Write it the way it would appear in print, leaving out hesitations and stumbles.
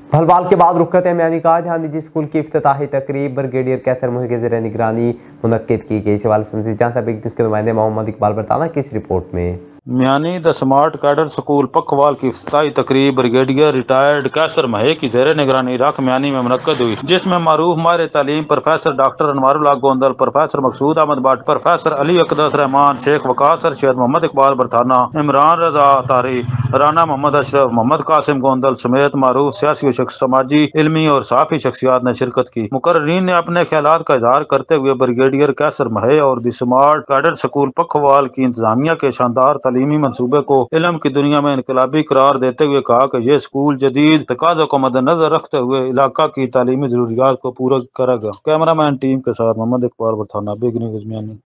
भलवाल के बाद रुक करते हैं म्यानी का जहां निजी स्कूल की इफ्तिताही तकरीब ब्रिगेडियर कैसर मोही के ज़ेरे निगरानी मुनक्किद की गई। सवाल समझी जहां तक के नुमाइंदे मोहम्मद इकबाल बरताना की इस रिपोर्ट में। Miani the smart cadre school Pakhwal की इफ्तिताई तकरीब ब्रिगेडियर रिटायर्ड कैसर महे की ज़ेरे निगरानी रख म्यानी में मुनक्किद हुई, जिसमें मारूफ माहिर तालीम professor doctor Anwarullah Gondal, professor Maqsood Ahmad Bhatt, professor Ali Aqdas Rehman, Sheikh Waqas Arshad, Mohammad Iqbal Bartana, Imran Raza Tari, Rana Mohammad Ashraf, Mohammad Qasim Gondal समेत मारूफ सियासी शख्स, समाजी, इल्मी और साफी शख्सियात ने शिरकत की। मुकर्रीन ने अपने ख्यालात का इजहार करते हुए ब्रिगेडियर कैसर महे और the smart cadre school Pakhwal की इंतजामिया के शानदार तालीमी मंसूबे को इल्म की दुनिया में इनकलाबी करार देते हुए कहा कि यह स्कूल जदीद तकाज़ों को मद्देनजर रखते हुए इलाका की तालीमी जरूरियात को पूरा करेगा। कैमरामैन टीम के साथ मोहम्मद इकबाल बरताना, बिग न्यूज़ म्यानी।